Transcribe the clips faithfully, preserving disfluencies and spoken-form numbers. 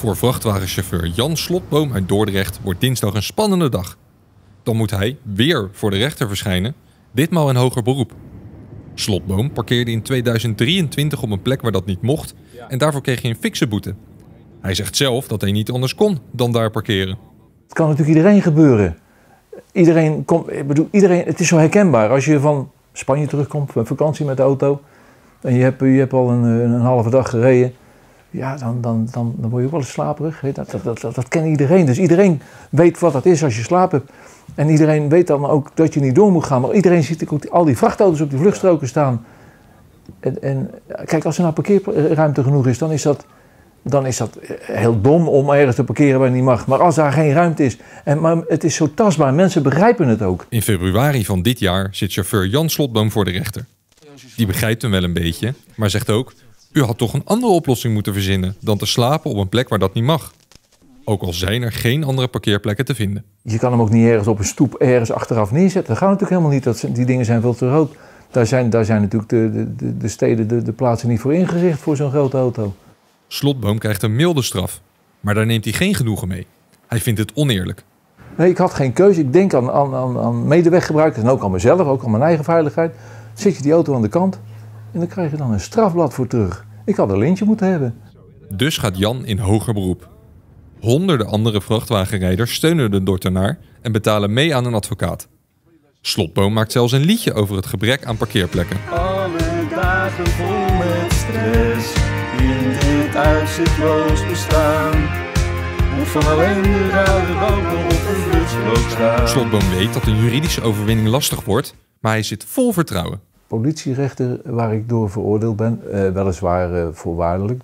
Voor vrachtwagenchauffeur Jan Slotboom uit Dordrecht wordt dinsdag een spannende dag. Dan moet hij weer voor de rechter verschijnen, ditmaal in hoger beroep. Slotboom parkeerde in tweeduizend drieëntwintig op een plek waar dat niet mocht en daarvoor kreeg hij een fikse boete. Hij zegt zelf dat hij niet anders kon dan daar parkeren. Het kan natuurlijk iedereen gebeuren. Iedereen komt, ik bedoel, iedereen, het is zo herkenbaar. Als je van Spanje terugkomt, van vakantie met de auto en je hebt, je hebt al een, een halve dag gereden, ja, dan, dan, dan, dan word je ook wel eens slaperig. Dat, dat, dat, dat, dat kent iedereen. Dus iedereen weet wat dat is als je slaap hebt. En iedereen weet dan ook dat je niet door moet gaan. Maar iedereen ziet ook al die vrachtauto's op die vluchtstroken staan. En, en kijk, als er nou parkeerruimte genoeg is, dan is dat, dan is dat heel dom om ergens te parkeren waar je niet mag. Maar als daar geen ruimte is, en, maar het is zo tastbaar, mensen begrijpen het ook. In februari van dit jaar zit chauffeur Jan Slotboom voor de rechter. Die begrijpt hem wel een beetje, maar zegt ook: u had toch een andere oplossing moeten verzinnen dan te slapen op een plek waar dat niet mag. Ook al zijn er geen andere parkeerplekken te vinden. Je kan hem ook niet ergens op een stoep ergens achteraf neerzetten. Dat gaat natuurlijk helemaal niet. Dat, die dingen zijn veel te groot. Daar zijn, daar zijn natuurlijk de, de, de steden, de, de plaatsen niet voor ingericht voor zo'n grote auto. Slotboom krijgt een milde straf, maar daar neemt hij geen genoegen mee. Hij vindt het oneerlijk. Nee, ik had geen keuze. Ik denk aan, aan, aan, aan medeweggebruikers en ook aan mezelf, ook aan mijn eigen veiligheid. Zet je die auto aan de kant en dan krijg je dan een strafblad voor terug. Ik had een lintje moeten hebben. Dus gaat Jan in hoger beroep. Honderden andere vrachtwagenrijders steunen de dordtenaar en betalen mee aan een advocaat. Slotboom maakt zelfs een liedje over het gebrek aan parkeerplekken. Alle dagen vol met stress, in dit uitzichtloos bestaan. Moet van ellende ruilen boven op een vluchtstrook staan. Slotboom weet dat een juridische overwinning lastig wordt, maar hij zit vol vertrouwen. Politierechter waar ik door veroordeeld ben, uh, weliswaar uh, voorwaardelijk.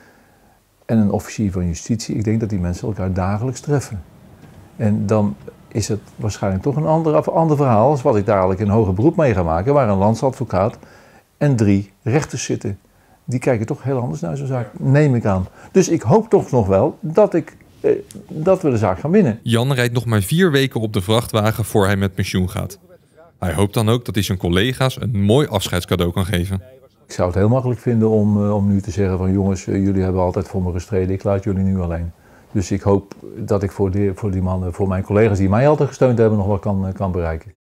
En een officier van justitie, ik denk dat die mensen elkaar dagelijks treffen. En dan is het waarschijnlijk toch een ander, ander verhaal als wat ik dadelijk in hoger beroep mee ga maken, waar een landsadvocaat en drie rechters zitten. Die kijken toch heel anders naar zo'n zaak, neem ik aan. Dus ik hoop toch nog wel dat, ik, eh, dat we de zaak gaan winnen. Jan rijdt nog maar vier weken op de vrachtwagen voor hij met pensioen gaat. Hij hoopt dan ook dat hij zijn collega's een mooi afscheidscadeau kan geven. Ik zou het heel makkelijk vinden om, uh, om nu te zeggen van jongens, uh, jullie hebben altijd voor me gestreden, ik laat jullie nu alleen. Dus ik hoop dat ik voor die, voor die mannen, voor mijn collega's die mij altijd gesteund hebben, nog wat kan, uh, kan bereiken.